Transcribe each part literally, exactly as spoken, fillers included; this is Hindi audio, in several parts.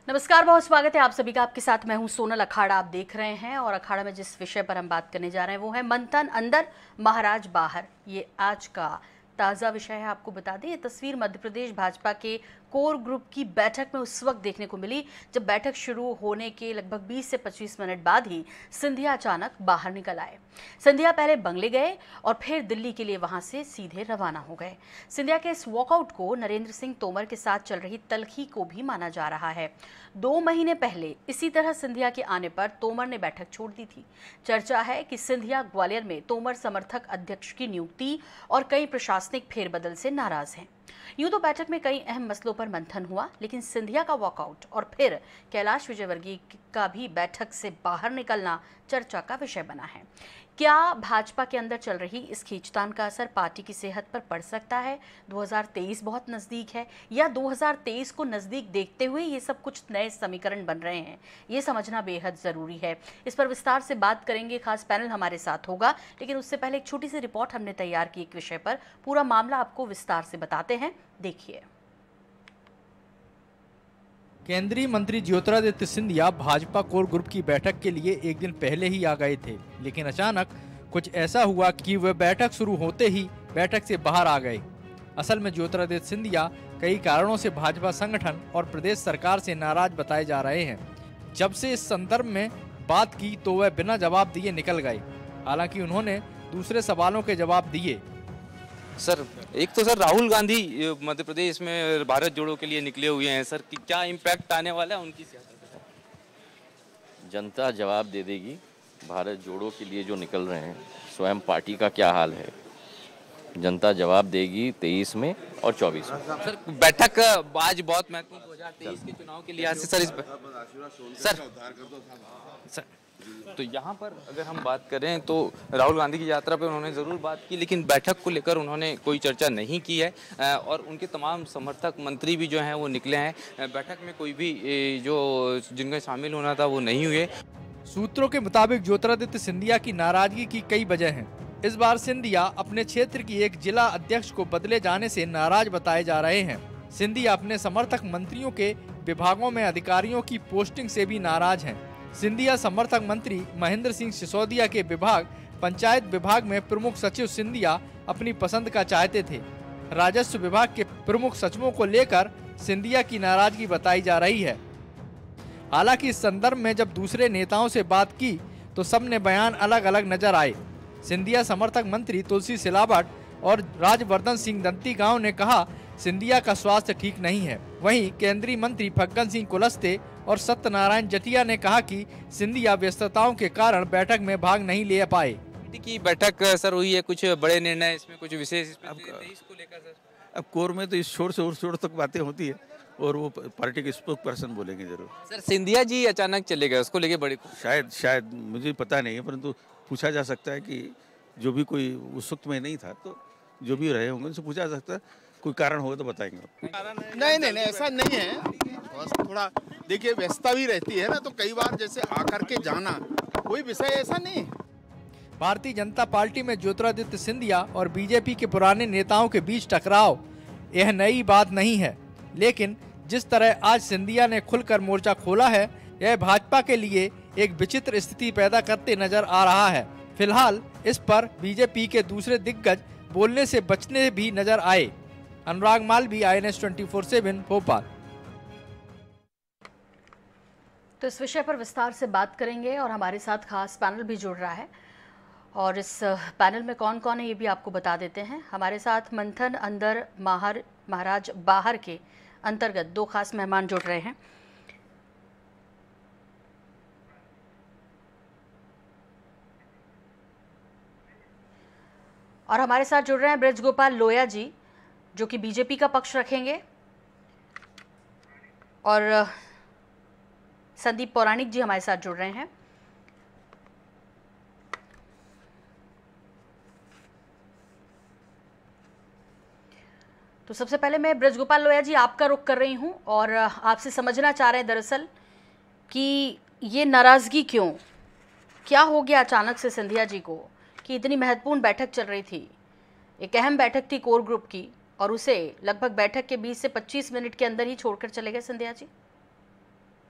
नमस्कार, बहुत स्वागत है आप सभी का। आपके साथ मैं हूं सोनल। अखाड़ा आप देख रहे हैं और अखाड़ा में जिस विषय पर हम बात करने जा रहे हैं वो है मंथन अंदर महाराज बाहर। ये आज का ताज़ा विषय है। आपको बता दें, ये तस्वीर मध्य प्रदेश भाजपा के कोर ग्रुप की बैठक में उस वक्त देखने को मिली जब बैठक शुरू होने के लगभग बीस से पच्चीस मिनट बाद ही सिंधिया अचानक बाहर निकल आए। सिंधिया पहले बंगले गए और फिर दिल्ली के लिए वहां से सीधे रवाना हो गए। सिंधिया के इस वॉकआउट को नरेंद्र सिंह तोमर के साथ चल रही तल्खी को भी माना जा रहा है। दो महीने पहले इसी तरह सिंधिया के आने पर तोमर ने बैठक छोड़ दी थी। चर्चा है कि सिंधिया ग्वालियर में तोमर समर्थक अध्यक्ष की नियुक्ति और कई प्रशासनिक फेरबदल से नाराज हैं। यूं तो बैठक में कई अहम मसलों पर मंथन हुआ, लेकिन सिंधिया का वॉकआउट और फिर कैलाश विजयवर्गीय का भी बैठक से बाहर निकलना चर्चा का विषय बना है। क्या भाजपा के अंदर चल रही इस खींचतान का असर पार्टी की सेहत पर पड़ सकता है? दो हज़ार तेईस बहुत नज़दीक है, या दो हज़ार तेईस को नज़दीक देखते हुए ये सब कुछ नए समीकरण बन रहे हैं? ये समझना बेहद ज़रूरी है। इस पर विस्तार से बात करेंगे, खास पैनल हमारे साथ होगा, लेकिन उससे पहले एक छोटी सी रिपोर्ट हमने तैयार की एक विषय पर। पूरा मामला आपको विस्तार से बताते हैं, देखिए। केंद्रीय मंत्री ज्योतिरादित्य सिंधिया भाजपा कोर ग्रुप की बैठक के लिए एक दिन पहले ही आ गए थे, लेकिन अचानक कुछ ऐसा हुआ कि वे बैठक शुरू होते ही बैठक से बाहर आ गए। असल में ज्योतिरादित्य सिंधिया कई कारणों से भाजपा संगठन और प्रदेश सरकार से नाराज बताए जा रहे हैं। जब से इस संदर्भ में बात की तो वह बिना जवाब दिए निकल गए। हालांकि उन्होंने दूसरे सवालों के जवाब दिए। सर, एक तो सर राहुल गांधी मध्य प्रदेश में भारत जोड़ो के लिए निकले हुए हैं सर, कि क्या इम्पैक्ट आने वाला है उनकी सियासत पर? जनता जवाब दे देगी। भारत जोड़ो के लिए जो निकल रहे हैं, स्वयं पार्टी का क्या हाल है, जनता जवाब देगी तेईस में और चौबीस में। सर, बैठक आज बहुत महत्वपूर्ण दो हज़ार तेईस के चुनाव के लिहाज से सर इस सर सर तो यहाँ पर अगर हम बात करें तो राहुल गांधी की यात्रा पे उन्होंने ज़रूर बात की, लेकिन बैठक को लेकर उन्होंने कोई चर्चा नहीं की है और उनके तमाम समर्थक मंत्री भी जो हैं वो निकले हैं। बैठक में कोई भी जो जिनका शामिल होना था वो नहीं हुए। सूत्रों के मुताबिक ज्योतिरादित्य सिंधिया की नाराजगी की कई वजह हैं। इस बार सिंधिया अपने क्षेत्र की एक जिला अध्यक्ष को बदले जाने से नाराज बताए जा रहे हैं। सिंधिया अपने समर्थक मंत्रियों के विभागों में अधिकारियों की पोस्टिंग से भी नाराज हैं। सिंधिया समर्थक मंत्री महेंद्र सिंह सिसोदिया के विभाग पंचायत विभाग में प्रमुख सचिव सिंधिया अपनी पसंद का चाहते थे। राजस्व विभाग के प्रमुख सचिवों को लेकर सिंधिया की नाराजगी बताई जा रही है। हालांकि इस संदर्भ में जब दूसरे नेताओं से बात की तो सबने बयान अलग अलग नजर आए। सिंधिया समर्थक मंत्री तुलसी सिलावट और राजवर्धन सिंह दंतीगांव ने कहा सिंधिया का स्वास्थ्य ठीक नहीं है। वहीं केंद्रीय मंत्री फग्गन सिंह कुलस्ते और सत्यनारायण जटिया ने कहा कि सिंधिया व्यस्तताओं के कारण बैठक में भाग नहीं ले पाए। की बैठक सर हुई है, कुछ बड़े निर्णय इसमें, कुछ विशेष इसको लेकर सर? अब कोर में तो इस शोर से और शोर तक बातें होती है और वो पार्टी के स्पोक पर्सन बोलेंगे जरूर। सर, सिंधिया जी अचानक चले गए, उसको लेके बड़ी शायद शायद मुझे पता नहीं है, परंतु पूछा जा सकता है कि जो भी कोई उस वक्त में नहीं था तो जो भी रहे होंगे उनसे पूछा जा सकता है। कोई कारण होगा तो बताएंगे। नहीं नहीं नहीं ऐसा नहीं है, बस थोड़ा देखिए व्यस्तता भी रहती है ना, तो कई बार जैसे आकर के जाना कोई विषय ऐसा नहीं है। भारतीय जनता पार्टी में ज्योतिरादित्य सिंधिया और बीजेपी के पुराने नेताओं के बीच टकराव यह नई बात नहीं है, लेकिन जिस तरह आज सिंधिया ने खुलकर मोर्चा खोला है यह भाजपा के लिए एक विचित्र स्थिति पैदा करते नजर आ रहा है। फिलहाल इस पर बीजेपी के दूसरे दिग्गज बोलने से बचने भी नजर आए। Anurag Malvi, I N S twenty four seven, Bhopal. तो इस विषय पर विस्तार से बात करेंगे और हमारे साथ खास पैनल भी जुड़ रहा है और इस पैनल में कौन कौन है ये भी आपको बता देते हैं। हमारे साथ मंथन अंदर माहर महाराज बाहर के अंतर्गत दो खास मेहमान जुड़ रहे हैं। और हमारे साथ जुड़ रहे हैं ब्रज गोपाल लोया जी, जो कि बीजेपी का पक्ष रखेंगे, और संदीप पौराणिक जी हमारे साथ जुड़ रहे हैं। तो सबसे पहले मैं ब्रज गोपाल लोया जी आपका रुख कर रही हूं और आपसे समझना चाह रहे हैं दरअसल कि ये नाराजगी क्यों, क्या हो गया अचानक से सिंधिया जी को कि इतनी महत्वपूर्ण बैठक चल रही थी, एक अहम बैठक थी कोर ग्रुप की, और उसे लगभग बैठक के बीस से पच्चीस मिनट के अंदर ही छोड़कर चले गए सिंधिया जी?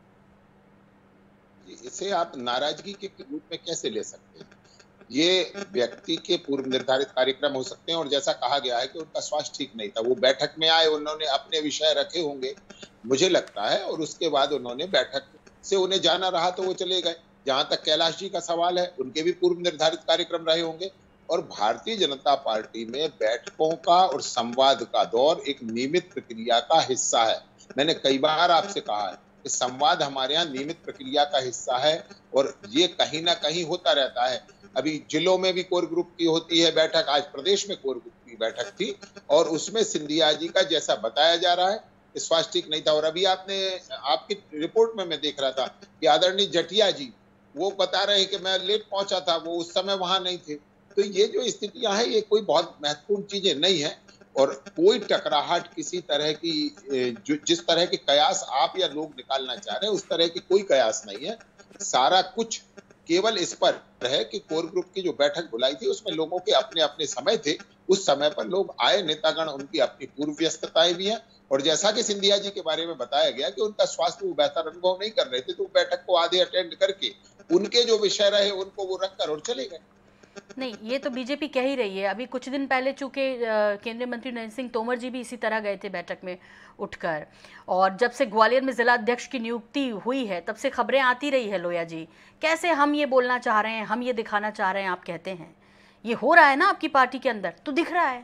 इसे आप नाराजगी के रूप में कैसे ले सकते हैं? ये व्यक्ति के पूर्व निर्धारित कार्यक्रम हो सकते हैं, और जैसा कहा गया है कि उनका स्वास्थ्य ठीक नहीं था, वो बैठक में आए, उन्होंने अपने विषय रखे होंगे मुझे लगता है, और उसके बाद उन्होंने बैठक से उन्हें जाना रहा तो वो चले गए। जहां तक कैलाश जी का सवाल है, उनके भी पूर्व निर्धारित कार्यक्रम रहे होंगे। और भारतीय जनता पार्टी में बैठकों का और संवाद का दौर एक नियमित प्रक्रिया का हिस्सा है। मैंने कई बार आपसे कहा है कि संवाद हमारे यहाँ नियमित प्रक्रिया का हिस्सा है, और ये कहीं ना कहीं होता रहता है। अभी जिलों में भी कोर ग्रुप की होती है बैठक, आज प्रदेश में कोर ग्रुप की बैठक थी, और उसमें सिंधिया जी का जैसा बताया जा रहा है स्वास्थ्य ठीक नहीं था। और अभी आपने आपकी रिपोर्ट में मैं देख रहा था कि आदरणीय जटिया जी वो बता रहे हैं कि मैं लेट पहुंचा था, वो उस समय वहां नहीं थे। तो ये जो स्थितियां हैं, ये कोई बहुत महत्वपूर्ण चीजें नहीं है, और कोई टकराहट किसी तरह की जो जिस तरह के कयास आप या लोग निकालना चाह रहे हैं उस तरह की कोई कयास नहीं है। सारा कुछ केवल इस पर है कि कोर ग्रुप की जो बैठक बुलाई थी उसमें लोगों के अपने अपने समय थे, उस समय पर लोग आए, नेतागण, उनकी अपनी पूर्व व्यस्तताएं भी हैं। और जैसा कि सिंधिया जी के बारे में बताया गया कि उनका स्वास्थ्य वो बेहतर अनुभव नहीं कर रहे थे, तो बैठक को आधे अटेंड करके उनके जो विषय रहे उनको वो रखकर और चले गए। नहीं, ये तो बीजेपी कह ही रही है। अभी कुछ दिन पहले चूंकि केंद्रीय मंत्री नरेंद्र सिंह तोमर जी भी इसी तरह गए थे बैठक में उठकर, और जब से ग्वालियर में जिला अध्यक्ष की नियुक्ति हुई है तब से खबरें आती रही है। लोया जी, कैसे हम ये बोलना चाह रहे हैं, हम ये दिखाना चाह रहे हैं, आप कहते हैं ये हो रहा है ना आपकी पार्टी के अंदर, तो दिख रहा है।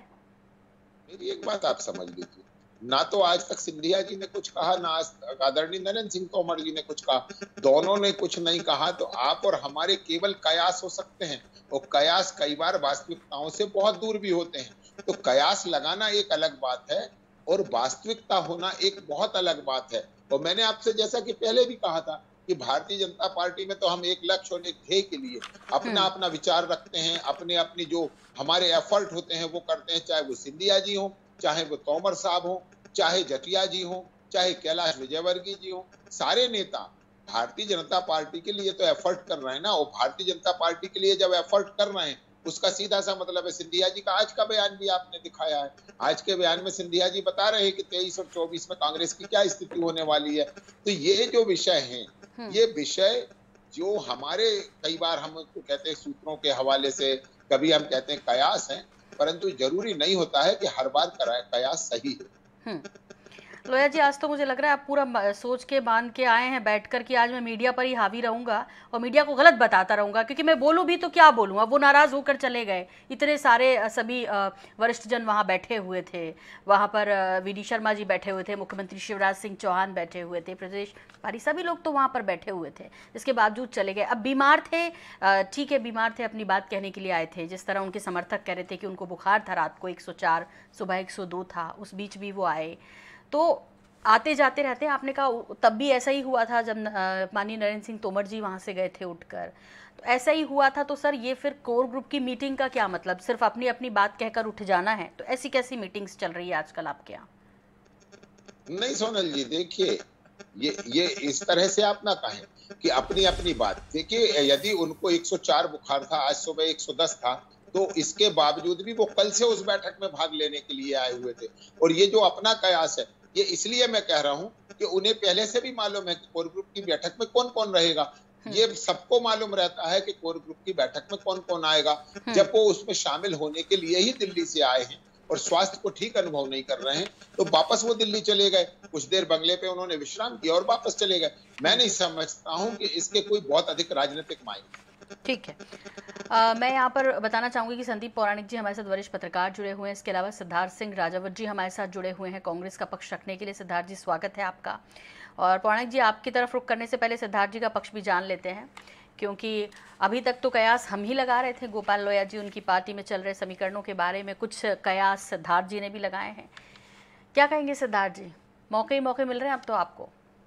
मेरी एक बात आप समझ लीजिए, ना तो आज तक सिंधिया जी ने कुछ कहा, ना आज आदरणीय नरेंद्र सिंह तोमर जी ने कुछ कहा, दोनों ने कुछ नहीं कहा। तो आप और हमारे केवल कयास हो सकते हैं, और कयास कई बार वास्तविकताओं से बहुत दूर भी होते हैं। तो कयास लगाना एक अलग बात है और वास्तविकता होना एक बहुत अलग बात है। और मैंने आपसे जैसा कि पहले भी कहा था कि भारतीय जनता पार्टी में तो हम एक लक्ष्य और एक ध्येय के लिए अपना अपना विचार रखते हैं, अपने अपनी जो हमारे एफर्ट होते हैं वो करते हैं, चाहे वो सिंधिया जी हो, चाहे वो तोमर साहब हो, चाहे जटिया जी हो, चाहे कैलाश विजयवर्गीय जी हो। सारे नेता भारतीय जनता पार्टी के लिए तो एफर्ट कर रहे हैं ना, और भारतीय जनता पार्टी के लिए जब एफर्ट कर रहे हैं उसका सीधा सा मतलब है, सिंधिया जी का आज का बयान भी आपने दिखाया है। आज के बयान में सिंधिया जी बता रहे हैं कि तेईस और चौबीस में कांग्रेस की क्या स्थिति होने वाली है। तो ये जो विषय हैं, ये विषय जो हमारे कई बार हम उसको कहते हैं सूत्रों के हवाले से, कभी हम कहते हैं कयास हैं, परंतु जरूरी नहीं होता है कि हर बार कयास सही है। लोया जी, आज तो मुझे लग रहा है आप पूरा सोच के बांध के आए हैं बैठकर कि आज मैं मीडिया पर ही हावी रहूंगा और मीडिया को गलत बताता रहूंगा, क्योंकि मैं बोलूं भी तो क्या बोलूं। अब वो नाराज होकर चले गए, इतने सारे सभी वरिष्ठ जन वहां बैठे हुए थे, वहां पर वी डी शर्मा जी बैठे हुए थे, मुख्यमंत्री शिवराज सिंह चौहान बैठे हुए थे, प्रदेश भारी सभी लोग तो वहां पर बैठे हुए थे, इसके बावजूद चले गए। अब बीमार थे, ठीक है बीमार थे, अपनी बात कहने के लिए आए थे। जिस तरह उनके समर्थक कह रहे थे कि उनको बुखार था, रात को एक सौ चार, सुबह एक सौ दो था, उस बीच भी वो आए। तो आते जाते रहते हैं। आपने कहा तब भी ऐसा ही हुआ था जब माननीय नरेंद्र सिंह तोमर जी वहाँ से गए थे उठकर, तो ऐसा ही हुआ था। तो सर ये फिर कोर ग्रुप की मीटिंग का क्या मतलब, सिर्फ अपनी अपनी बात कहकर उठ जाना है? तो ऐसी कैसी मीटिंग्स चल रही है आजकल आपके यहाँ? नहीं सोनल जी, देखिए ये ये इस तरह से आप ना कहें कि अपनी अपनी बात। देखिए यदि उनको एक सौ चार बुखार था, आज सुबह एक सौ दस था, तो इसके बावजूद भी वो कल से उस बैठक में भाग लेने के लिए आए हुए थे। और ये जो अपना कयास है, ये इसलिए मैं कह रहा हूं कि उन्हें पहले से भी मालूम है कि कोर ग्रुप की बैठक में कौन कौन रहेगा। ये सबको मालूम रहता है कि कोर ग्रुप की बैठक में कौन कौन आएगा। जब वो उसमें शामिल होने के लिए ही दिल्ली से आए हैं और स्वास्थ्य को ठीक अनुभव नहीं कर रहे हैं, तो वापस वो दिल्ली चले गए। कुछ देर बंगले पे उन्होंने विश्राम किया और वापस चले गए। मैं नहीं समझता हूं कि इसके कोई बहुत अधिक राजनीतिक मायने। ठीक है, आ, मैं यहाँ पर बताना चाहूँगी कि संदीप पौराणिक जी हमारे साथ वरिष्ठ पत्रकार जुड़े हुए हैं। इसके अलावा सिद्धार्थ सिंह राजावत जी हमारे साथ जुड़े हुए हैं कांग्रेस का पक्ष रखने के लिए। सिद्धार्थ जी, स्वागत है आपका। और पौराणिक जी, आपकी तरफ रुख करने से पहले सिद्धार्थ जी का पक्ष भी जान लेते हैं, क्योंकि अभी तक तो कयास हम ही लगा रहे थे। गोपाल लोया जी उनकी पार्टी में चल रहे समीकरणों के बारे में कुछ कयास सिद्धार्थ जी ने भी लगाए हैं। क्या कहेंगे सिद्धार्थ जी? मौके ही मौके मिल रहे हैं अब तो आपको।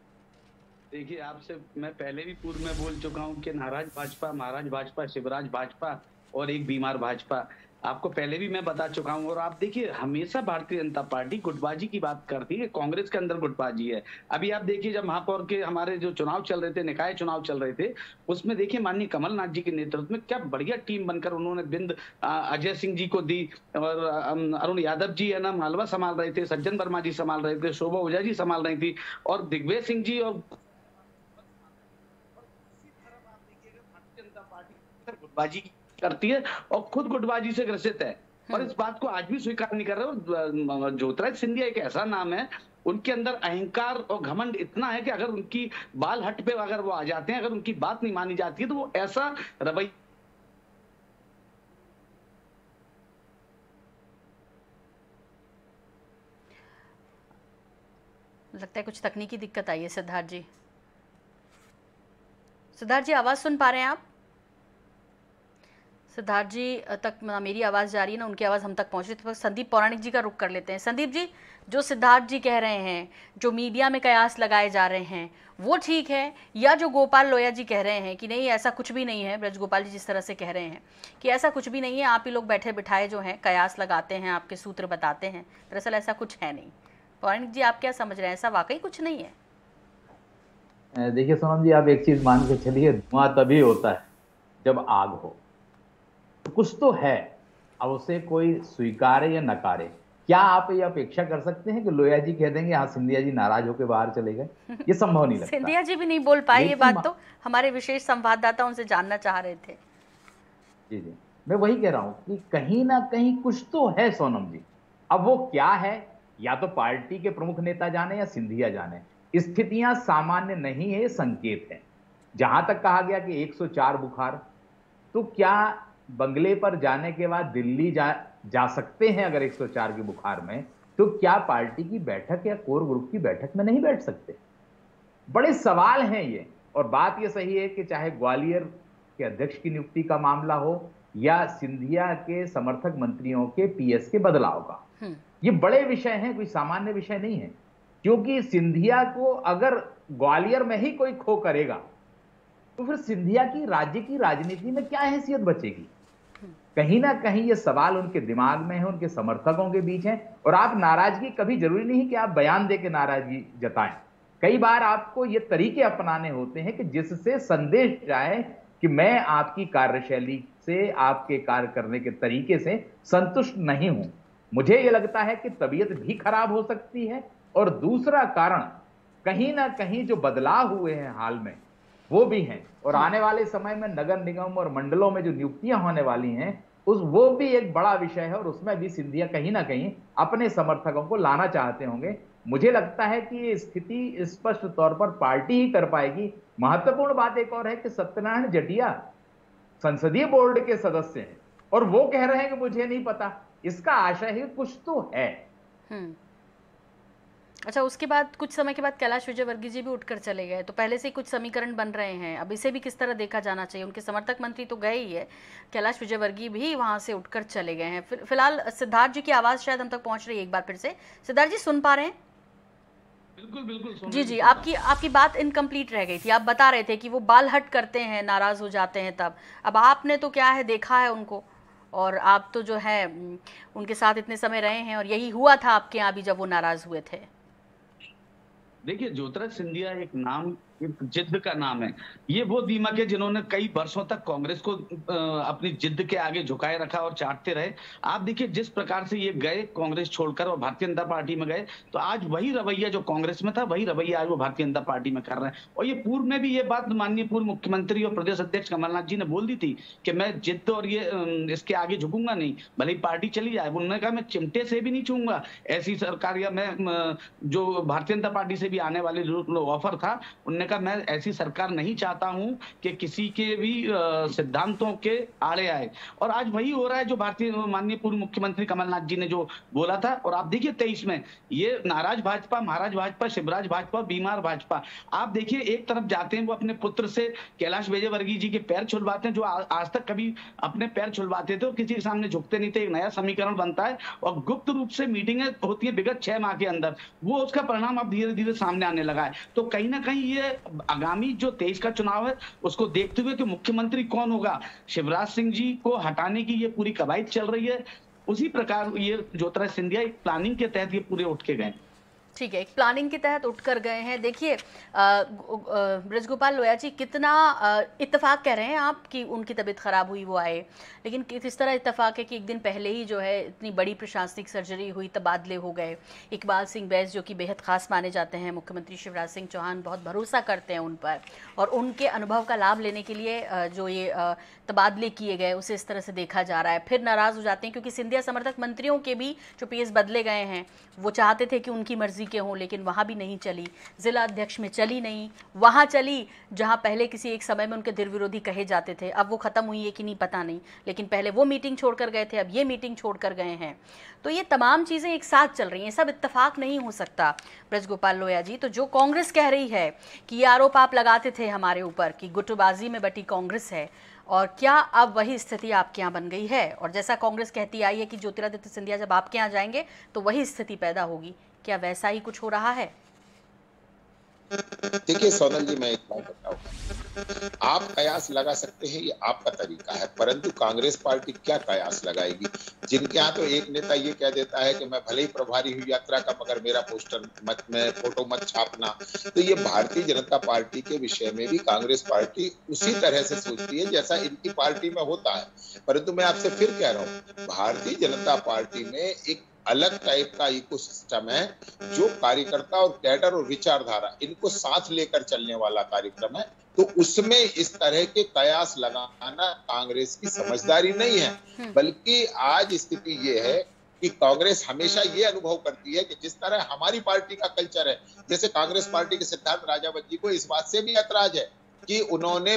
देखिए, आपसे मैं पहले भी पूर्व में बोल चुका हूं कि नाराज भाजपा, महाराज भाजपा, शिवराज भाजपा और एक बीमार भाजपा, आपको पहले भी मैं बता चुका हूं। और आप देखिए, हमेशा भारतीय जनता पार्टी गुटबाजी की बात करती है, कांग्रेस के अंदर गुटबाजी है। अभी आप देखिए, जब महापौर के हमारे जो चुनाव चल रहे थे, निकाय चुनाव चल रहे थे, उसमें देखिए माननीय कमलनाथ जी के नेतृत्व में क्या बढ़िया टीम बनकर उन्होंने बिंद अजय सिंह जी को दी, और अरुण यादव जी है ना मालवा संभाल रहे थे, सज्जन वर्मा जी संभाल रहे थे, शोभा ओझा जी संभाल रही थी, और दिग्विजय सिंह जी और बाजी करती है और खुद गुटबाजी से ग्रसित है और इस बात को आज भी स्वीकार नहीं कर रहे। ज्योतिरादित्य सिंधिया एक ऐसा नाम है, उनके अंदर अहंकार और घमंड इतना है कि अगर उनकी बाल हट पे अगर वो आ जाते हैं, अगर उनकी बात नहीं मानी जाती है तो वो ऐसा रवैया लगता है कुछ तकनीकी दिक्कत आई है। सिद्धार्थ जी, सिद्धार्थ जी आवाज सुन पा रहे हैं आप? सिद्धार्थ जी तक ना मेरी आवाज़ जा रही है ना उनकी आवाज़ हम तक पहुँच रही है। तो संदीप पौराणिक जी का रुख कर लेते हैं। संदीप जी, जो सिद्धार्थ जी कह रहे हैं, जो मीडिया में कयास लगाए जा रहे हैं, वो ठीक है, या जो गोपाल लोया जी कह रहे हैं कि नहीं ऐसा कुछ भी नहीं है, ब्रज गोपाल जी जिस तरह से कह रहे हैं कि ऐसा कुछ भी नहीं है, आप ही लोग बैठे बिठाए जो हैं कयास लगाते हैं, आपके सूत्र बताते हैं, दरअसल ऐसा कुछ है नहीं। पौराणिक जी आप क्या समझ रहे हैं, ऐसा वाकई कुछ नहीं है? देखिए सोनम जी, आप एक चीज मान के चलिए, धुआं तभी होता है जब आग हो। कुछ तो है, अब उसे कोई स्वीकारे या नकारे। क्या आप ये अपेक्षा कर सकते हैं कि लोया जी कह देंगे हाँ सिंधिया जी नाराज होकर बाहर चले गए? ये संभव नहीं लगता। सिंधिया जी भी नहीं बोल पाए ये बात, तो हमारे विशेष संवाददाता उनसे जानना चाह रहे थे। जी जी, मैं वही कह रहा हूं कि कहीं ना कहीं कुछ तो है सोनम जी। अब वो क्या है, या तो पार्टी के प्रमुख नेता जाने या सिंधिया जाने। स्थितियां सामान्य नहीं है, संकेत है। जहां तक कहा गया कि एक सौ चार बुखार, तो क्या बंगले पर जाने के बाद दिल्ली जा जा सकते हैं? अगर एक सौ चार की बुखार में, तो क्या पार्टी की बैठक या कोर ग्रुप की बैठक में नहीं बैठ सकते? बड़े सवाल हैं ये। और बात ये सही है कि चाहे ग्वालियर के अध्यक्ष की नियुक्ति का मामला हो या सिंधिया के समर्थक मंत्रियों के पीएस के बदलाव का, ये बड़े विषय हैं, कोई सामान्य विषय नहीं है। क्योंकि सिंधिया को अगर ग्वालियर में ही कोई खो करेगा तो फिर सिंधिया की राज्य की राजनीति में क्या हैसियत बचेगी? कहीं ना कहीं ये सवाल उनके दिमाग में है, उनके समर्थकों के बीच है। और आप नाराजगी, कभी जरूरी नहीं कि आप बयान दे के नाराजगी जताएं। कई बार आपको ये तरीके अपनाने होते हैं कि जिससे संदेश जाए कि मैं आपकी कार्यशैली से, आपके कार्य करने के तरीके से संतुष्ट नहीं हूं। मुझे ये लगता है कि तबीयत भी खराब हो सकती है। और दूसरा कारण, कहीं ना कहीं जो बदलाव हुए हैं हाल में वो भी हैं। और आने वाले समय में नगर निगम और मंडलों में जो नियुक्तियां होने वाली हैं, उस वो भी एक बड़ा विषय है। और उसमें भी सिंधिया कहीं ना कहीं अपने समर्थकों को लाना चाहते होंगे। मुझे लगता है कि ये स्थिति स्पष्ट तौर पर पार्टी ही कर पाएगी। महत्वपूर्ण बात एक और है कि सत्यनारायण जटिया संसदीय बोर्ड के सदस्य हैं और वो कह रहे हैं कि मुझे नहीं पता। इसका आशय है कुछ तो है। अच्छा, उसके बाद कुछ समय के बाद कैलाश विजयवर्गीय जी भी उठकर चले गए, तो पहले से ही कुछ समीकरण बन रहे हैं। अब इसे भी किस तरह देखा जाना चाहिए? उनके समर्थक मंत्री तो गए ही है, कैलाश विजयवर्गीय भी वहां से उठकर चले गए हैं। फिलहाल सिद्धार्थ जी की आवाज शायद हम तक पहुंच रही है एक बार फिर से। सिद्धार्थ जी सुन पा रहे हैं? बिल्कुल बिल्कुल जी जी, आपकी आपकी बात इनकम्प्लीट रह गई थी। आप बता रहे थे कि वो बाल हट करते हैं, नाराज हो जाते हैं तब। अब आपने तो क्या है देखा है उनको, और आप तो जो है उनके साथ इतने समय रहे हैं, और यही हुआ था आपके यहाँ भी जब वो नाराज हुए थे। देखिए, ज्योतिरादित्य सिंधिया एक नाम, एक जिद्द का नाम है। ये वो दीमक है जिन्होंने कई वर्षों तक कांग्रेस को अपनी जिद्द के आगे झुकाए रखा और चाटते रहे। आप देखिए जिस प्रकार से ये गए कांग्रेस छोड़कर और भारतीय जनता पार्टी में गए, तो आज वही रवैया जो कांग्रेस में था, वही रवैया आज वो भारतीय जनता पार्टी में कर रहे हैं। और ये पूर्व में भी ये बात माननीय पूर्व मुख्यमंत्री और प्रदेश अध्यक्ष कमलनाथ जी ने बोल दी थी कि मैं जिद्द और ये इसके आगे झुकूंगा नहीं, भले ही पार्टी चली जाए। उन्होंने कहा मैं चिमटे से भी नहीं छूंगा ऐसी सरकार, या मैं जो भारतीय जनता पार्टी से भी आने वाले जो ऑफर था, उन्होंने कहा मैं ऐसी सरकार नहीं चाहता हूं कि किसी के भी सिद्धांतों के आड़े आए। और आज वही हो रहा है जो भारतीय माननीय पूर्व मुख्यमंत्री कमलनाथ जी ने जो बोला था। और आप देखिए तेईस में ये नाराज भाजपा, महाराज भाजपा, शिवराज भाजपा, बीमार भाजपा, आप देखिए एक तरफ जाते हैं वो अपने पुत्र से कैलाश विजयवर्गीय जी के पैर छुलवाते हैं, जो आज तक कभी अपने पैर छुलवाते थे और किसी के सामने झुकते नहीं थे। एक नया समीकरण बनता है और गुप्त रूप से मीटिंगें होती है विगत छह माह के अंदर, वो उसका परिणाम अब धीरे धीरे सामने आने लगा है। तो कहीं ना कहीं ये आगामी जो तेईस का चुनाव है उसको देखते हुए कि मुख्यमंत्री कौन होगा, शिवराज सिंह जी को हटाने की ये पूरी कवायद चल रही है। उसी प्रकार ये ज्योतिरादित्य सिंधिया एक प्लानिंग के तहत ये पूरे उठ के गए। ठीक है, एक प्लानिंग के तहत उठकर गए हैं। देखिए ब्रजगोपाल लोया जी, कितना इत्तेफाक कह रहे हैं आप कि उनकी तबीयत खराब हुई वो आए, लेकिन किस तरह इत्तेफाक है कि एक दिन पहले ही जो है इतनी बड़ी प्रशासनिक सर्जरी हुई, तबादले हो गए। इकबाल सिंह बैस जो कि बेहद खास माने जाते हैं, मुख्यमंत्री शिवराज सिंह चौहान बहुत भरोसा करते हैं उन पर, और उनके अनुभव का लाभ लेने के लिए जो ये तबादले किए गए उसे इस तरह से देखा जा रहा है। फिर नाराज़ हो जाते हैं क्योंकि सिंधिया समर्थक मंत्रियों के भी जो पीएस बदले गए हैं वो चाहते थे कि उनकी मर्जी के हों, लेकिन वहाँ भी नहीं चली। जिला अध्यक्ष में चली नहीं, वहाँ चली जहाँ पहले किसी एक समय में उनके धीर विरोधी कहे जाते थे। अब वो ख़त्म हुई है कि नहीं पता नहीं, लेकिन पहले वो मीटिंग छोड़कर गए थे, अब ये मीटिंग छोड़कर गए हैं। तो ये तमाम चीज़ें एक साथ चल रही हैं, सब इत्तेफाक नहीं हो सकता ब्रजगोपाल लोया जी। तो जो कांग्रेस कह रही है कि ये आरोप आप लगाते थे हमारे ऊपर कि गुटबाजी में बटी कांग्रेस है, और क्या अब वही स्थिति आपके यहाँ बन गई है? और जैसा कांग्रेस कहती आई है कि ज्योतिरादित्य सिंधिया जब आपके यहाँ जाएंगे तो वही स्थिति पैदा होगी, क्या वैसा ही कुछ हो रहा है? देखिए सोनल जी, मैं एक बात बताऊं, आप कयास लगा सकते हैं, ये आपका तरीका है, परंतु कांग्रेस पार्टी क्या कयास लगाएगी? जिनके यहाँ तो एक नेता ये कह देता है कि मैं भले ही प्रभारी हूँ यात्रा का, मगर मेरा पोस्टर मत में फोटो मत छापना। तो ये भारतीय जनता पार्टी के विषय में भी कांग्रेस पार्टी उसी तरह से सोचती है जैसा इनकी पार्टी में होता है। परंतु मैं आपसे फिर कह रहा हूँ, भारतीय जनता पार्टी में एक अलग टाइप का इकोसिस्टम है जो कार्यकर्ता और कैडर और विचारधारा इनको साथ लेकर चलने वाला कार्यक्रम है। तो उसमें इस तरह के कयास लगाना कांग्रेस की समझदारी नहीं है, बल्कि आज स्थिति ये है कि कांग्रेस हमेशा ये अनुभव करती है कि जिस तरह हमारी पार्टी का कल्चर है, जैसे कांग्रेस पार्टी के सिद्धार्थ राजावत जी को इस बात से भी ऐतराज है कि उन्होंने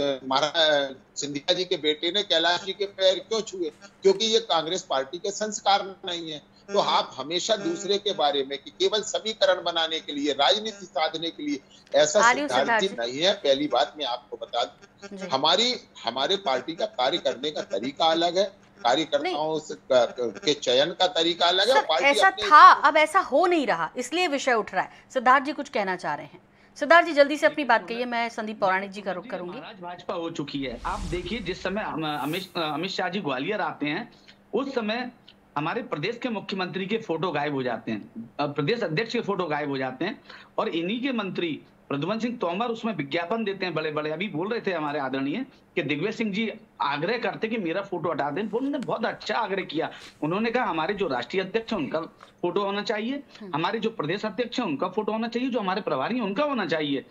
महाराज सिंधिया जी के बेटे ने कैलाश जी के पैर क्यों छुए, क्योंकि ये कांग्रेस पार्टी के संस्कार नहीं है। तो आप हमेशा दूसरे के बारे में कि केवल समीकरण बनाने के लिए, राजनीति साधने के लिए, ऐसा सिद्धार्थ जी नहीं है। पहली बात मैं आपको बता दूं, हमारी हमारे पार्टी का कार्य करने का तरीका अलग है, कार्यकर्ताओं के चयन का तरीका अलग है। पार्टी ऐसा था, अब ऐसा हो नहीं रहा, इसलिए विषय उठ रहा है। सिद्धार्थ जी कुछ कहना चाह रहे हैं। सिद्धार्थ जी जल्दी से अपनी बात कहिए, मैं संदीप पौराणिक जी का रुख करूंगी। महाराज भाजपा हो चुकी है। आप देखिए, जिस समय अमित अमित शाह जी ग्वालियर आते हैं उस समय हमारे प्रदेश के मुख्यमंत्री के फोटो गायब हो जाते हैं, प्रदेश अध्यक्ष के फोटो गायब हो जाते हैं, और इन्हीं के मंत्री प्रद्युम्न सिंह तोमर उसमें विज्ञापन देते हैं बड़े बड़े। अभी बोल रहे थे हमारे आदरणीय कि दिग्विजय सिंह जी आग्रह करते कि मेरा फोटो हटा दें। उन्होंने बहुत अच्छा आग्रह किया। उन्होंने कहा हमारे जो राष्ट्रीय अध्यक्ष हैं उनका फोटो होना चाहिए, हमारे जो प्रदेश अध्यक्ष हैं उनका फोटो होना चाहिए, जो हमारे प्रभारी हैं उनका होना चाहिए।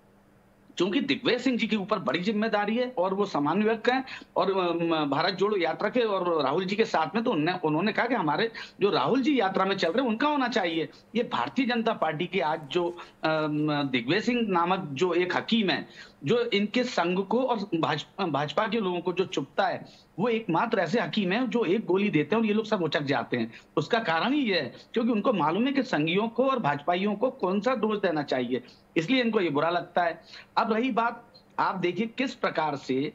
क्योंकि दिग्विजय सिंह जी के ऊपर बड़ी जिम्मेदारी है और वो सामान्य व्यक्ति हैं और भारत जोड़ो यात्रा के और राहुल जी के साथ में, तो उन्होंने उन्होंने कहा कि हमारे जो राहुल जी यात्रा में चल रहे हैं उनका होना चाहिए। ये भारतीय जनता पार्टी के आज जो दिग्विजय सिंह नामक जो एक हकीम है, जो इनके संघ को और भाजपा भाजपा के लोगों को जो चुपता है, वो एकमात्र ऐसे हकीम है जो एक गोली देते हैं और ये लोग सब उचक जाते हैं। उसका कारण ही ये है क्योंकि उनको मालूम है कि संघियों को और भाजपाइयों को कौन सा दोष देना चाहिए, इसलिए इनको ये बुरा लगता है। अब रही बात, आप देखिए किस प्रकार से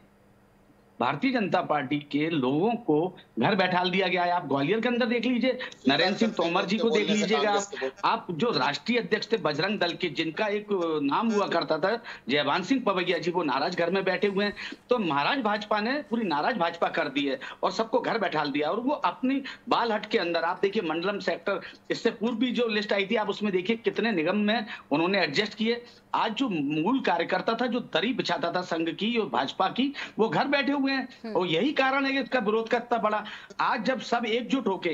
भारतीय जनता पार्टी के लोगों को घर बैठा दिया गया है। आप ग्वालियर के अंदर देख लीजिए, नरेंद्र सिंह तोमर जी को देख लीजिएगा, आप जो राष्ट्रीय अध्यक्ष थे बजरंग दल के, जिनका एक नाम हुआ करता था जयवान सिंह पवैया जी, वो नाराज घर में बैठे हुए हैं। तो महाराज भाजपा ने पूरी नाराज भाजपा कर दी है और सबको घर बैठा दिया, और वो अपनी बाल हट के अंदर, आप देखिए मंडलम सेक्टर, इससे पूर्व भी जो लिस्ट आई थी आप उसमें देखिए कितने निगम में उन्होंने एडजस्ट किए। आज जो मूल कार्यकर्ता था, जो दरी बिछाता था संघ की और भाजपा की, वो घर बैठे हुए हैं, और यही कारण है कि इसका विरोध करता बड़ा। आज जब सब एकजुट होके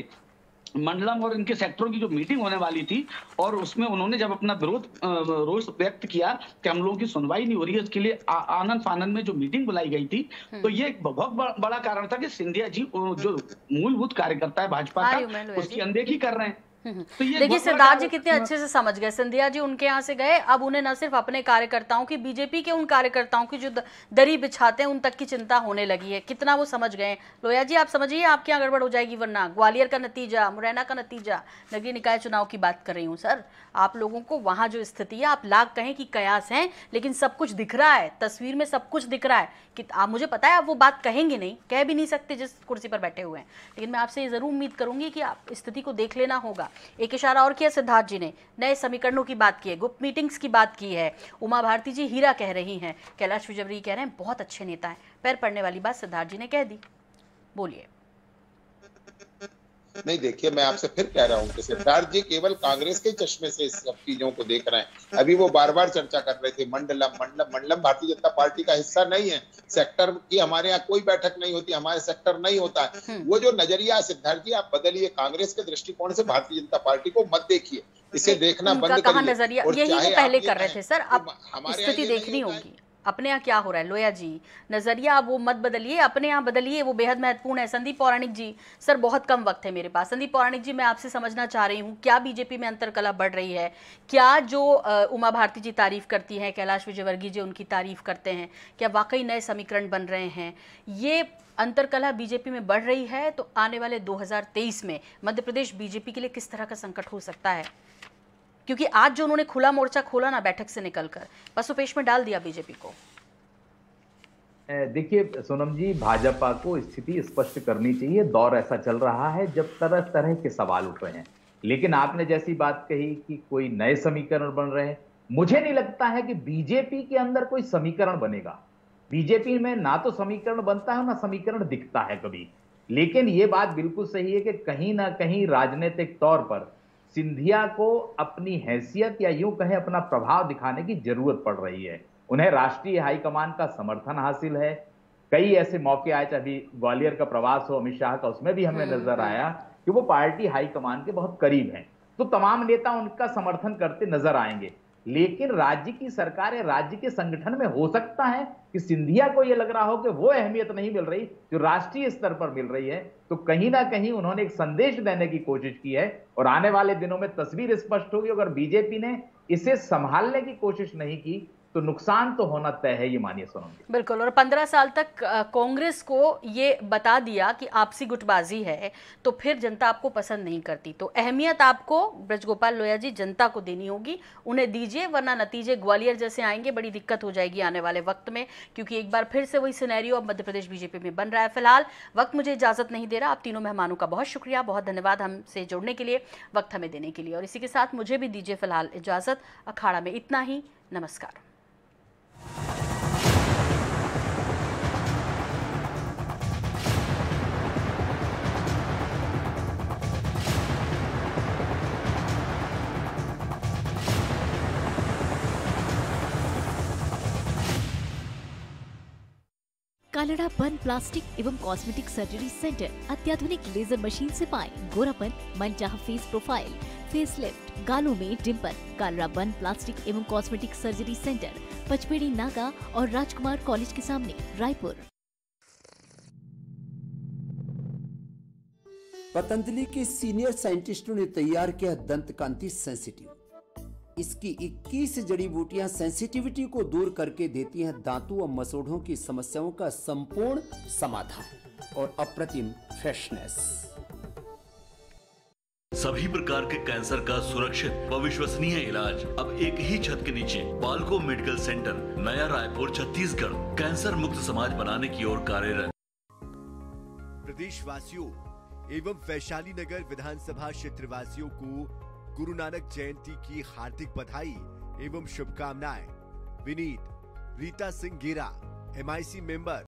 मंडलम और इनके सेक्टरों की जो मीटिंग होने वाली थी और उसमें उन्होंने जब अपना विरोध रोष व्यक्त किया कि हम लोगों की सुनवाई नहीं हो रही है, इसके लिए आनंद फानंद में जो मीटिंग बुलाई गई थी, तो ये एक बहुत बड़ा कारण था कि सिंधिया जी जो मूलभूत कार्यकर्ता है भाजपा का, उसकी अनदेखी कर रहे हैं। तो देखिए सिद्धार्थ जी कितने अच्छे से समझ गए, सिंधिया जी उनके यहाँ से गए, अब उन्हें न सिर्फ अपने कार्यकर्ताओं की, बीजेपी के उन कार्यकर्ताओं की जो दरी बिछाते हैं उन तक की चिंता होने लगी है। कितना वो समझ गए। लोया जी आप समझिए, आपके यहाँ गड़बड़ हो जाएगी, वरना ग्वालियर का नतीजा, मुरैना का नतीजा, नगरीय निकाय चुनाव की बात कर रही हूँ सर। आप लोगों को वहाँ जो स्थिति है, आप लाख कहें कि कयास हैं, लेकिन सब कुछ दिख रहा है, तस्वीर में सब कुछ दिख रहा है कि आप, मुझे पता है आप वो बात कहेंगे नहीं, कह भी नहीं सकते जिस कुर्सी पर बैठे हुए हैं, लेकिन मैं आपसे ये जरूर उम्मीद करूंगी कि आप स्थिति को देख लेना होगा। एक इशारा और किया सिद्धार्थ जी ने, नए समीकरणों की बात की है, गुप्त मीटिंग्स की बात की है। उमा भारती जी हीरा कह रही हैं, कैलाश विजयवर्गीय कह रहे हैं बहुत अच्छे नेता हैं। पैर पड़ने वाली बात सिद्धार्थ जी ने कह दी, बोलिए। नहीं, देखिए मैं आपसे फिर कह रहा हूँ कि सिद्धार्थ जी केवल कांग्रेस के चश्मे से इस सब चीजों को देख रहे हैं। अभी वो बार बार चर्चा कर रहे थे मंडलम मंडलम मंडलम भारतीय जनता पार्टी का हिस्सा नहीं है। सेक्टर की हमारे यहाँ कोई बैठक नहीं होती, हमारे सेक्टर नहीं होता है। वो जो नजरिया सिद्धार्थ जी आप बदलिए, कांग्रेस के दृष्टिकोण से भारतीय जनता पार्टी को मत देखिए, इसे देखना बंद करिए। नजरिया यही वो पहले कर रहे थे सर, अब स्थिति देखनी होगी अपने यहाँ क्या हो रहा है। लोया जी, नजरिया अब वो मत बदलिए, अपने यहाँ बदलिए, वो बेहद महत्वपूर्ण है। संदीप पौराणिक जी, सर बहुत कम वक्त है मेरे पास। संदीप पौराणिक जी, मैं आपसे समझना चाह रही हूँ, क्या बीजेपी में अंतरकलह बढ़ रही है? क्या जो उमा भारती जी तारीफ करती हैं, कैलाश विजयवर्गीय जी उनकी तारीफ करते हैं, क्या वाकई नए समीकरण बन रहे हैं? ये अंतरकलह बीजेपी में बढ़ रही है तो आने वाले दो हज़ार तेईस में मध्य प्रदेश बीजेपी के लिए किस तरह का संकट हो सकता है? क्योंकि आज जो उन्होंने खुला मोर्चा खोला ना बैठक से निकलकर, पसोपेश में डाल दिया बीजेपी को। देखिए सोनम जी, भाजपा को स्थिति स्पष्ट करनी चाहिए। दौर ऐसा चल रहा है जब तरह तरह के सवाल उठ रहे हैं, लेकिन आपने जैसी बात कही कि कोई नए समीकरण बन रहे हैं, मुझे नहीं लगता है कि बीजेपी के अंदर कोई समीकरण बनेगा। बीजेपी में ना तो समीकरण बनता है ना समीकरण दिखता है कभी। लेकिन यह बात बिल्कुल सही है कि कहीं ना कहीं राजनीतिक तौर पर सिंधिया को अपनी हैसियत या यूं कहें अपना प्रभाव दिखाने की जरूरत पड़ रही है। उन्हें राष्ट्रीय हाईकमान का समर्थन हासिल है। कई ऐसे मौके आए, चाहे अभी ग्वालियर का प्रवास हो अमित शाह का, उसमें भी हमें नजर आया कि वो पार्टी हाईकमान के बहुत करीब हैं। तो तमाम नेता उनका समर्थन करते नजर आएंगे। लेकिन राज्य की सरकार या राज्य के संगठन में हो सकता है कि सिंधिया को यह लग रहा हो कि वो अहमियत नहीं मिल रही जो राष्ट्रीय स्तर पर मिल रही है। तो कहीं ना कहीं उन्होंने एक संदेश देने की कोशिश की है और आने वाले दिनों में तस्वीर स्पष्ट होगी। अगर बीजेपी ने इसे संभालने की कोशिश नहीं की तो नुकसान तो होना तय है, ये मानिए सोनम जी। बिल्कुल। और पंद्रह साल तक कांग्रेस को ये बता दिया कि आपसी गुटबाजी है तो फिर जनता आपको पसंद नहीं करती। तो अहमियत आपको ब्रजगोपाल लोया जी जनता को देनी होगी, उन्हें दीजिए, वरना नतीजे ग्वालियर जैसे आएंगे, बड़ी दिक्कत हो जाएगी आने वाले वक्त में। क्योंकि एक बार फिर से वही सिनेरियो अब मध्य प्रदेश बीजेपी में बन रहा है। फिलहाल वक्त मुझे इजाजत नहीं दे रहा। आप तीनों मेहमानों का बहुत शुक्रिया, बहुत धन्यवाद हमसे जुड़ने के लिए, वक्त हमें देने के लिए। और इसी के साथ मुझे भी दीजिए फिलहाल इजाजत। अखाड़ा में इतना ही। नमस्कार। कालड़ा बन प्लास्टिक एवं कॉस्मेटिक सर्जरी सेंटर अत्याधुनिक लेजर मशीन से पाएं गोरापन, मनचाहा फेस प्रोफाइल, फेस लिफ्ट, गालों में डिम्पल। कालड़ा बन प्लास्टिक एवं कॉस्मेटिक सर्जरी सेंटर, पचपेड़ी नाका और राजकुमार कॉलेज के सामने, रायपुर। पतंजलि के सीनियर साइंटिस्टों ने तैयार किया दंतकांति सेंसिटिव। इसकी इक्कीस जड़ी बूटियां सेंसिटिविटी को दूर करके देती हैं दांतों व मसोड़ों की समस्याओं का संपूर्ण समाधान और अप्रतिम फ्रेशनेस। सभी प्रकार के कैंसर का सुरक्षित व विश्वसनीय इलाज अब एक ही छत के नीचे। बालको मेडिकल सेंटर, नया रायपुर, छत्तीसगढ़, कैंसर मुक्त समाज बनाने की ओर कार्यरत। प्रदेशवासियों एवं वैशाली नगर विधानसभा क्षेत्रवासियों को गुरु नानक जयंती की हार्दिक बधाई एवं शुभकामनाएं। विनीत रीता सिंह गेरा, एम आई सी मेंबर।